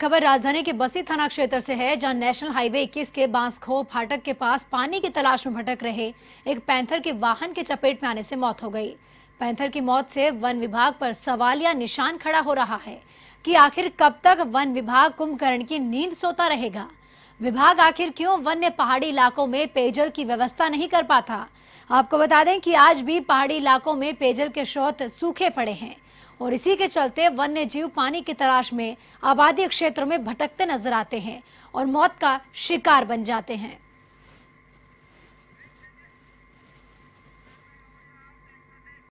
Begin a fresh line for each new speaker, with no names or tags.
खबर राजधानी के बस्ती थाना क्षेत्र से है, जहां नेशनल हाईवे 21 के बांसखो फाटक के पास पानी की तलाश में भटक रहे एक पैंथर के वाहन के चपेट में आने से मौत हो गई। पैंथर की मौत से वन विभाग पर सवालिया निशान खड़ा हो रहा है कि आखिर कब तक वन विभाग कुंभकर्ण की नींद सोता रहेगा। विभाग आखिर क्यों वन्य पहाड़ी इलाकों में पेयजल की व्यवस्था नहीं कर पाता। आपको बता दें कि आज भी पहाड़ी इलाकों में पेयजल के स्रोत सूखे पड़े हैं और इसी के चलते वन्य जीव पानी की तलाश में आबादी क्षेत्रों में भटकते नजर आते हैं और मौत का शिकार बन जाते हैं।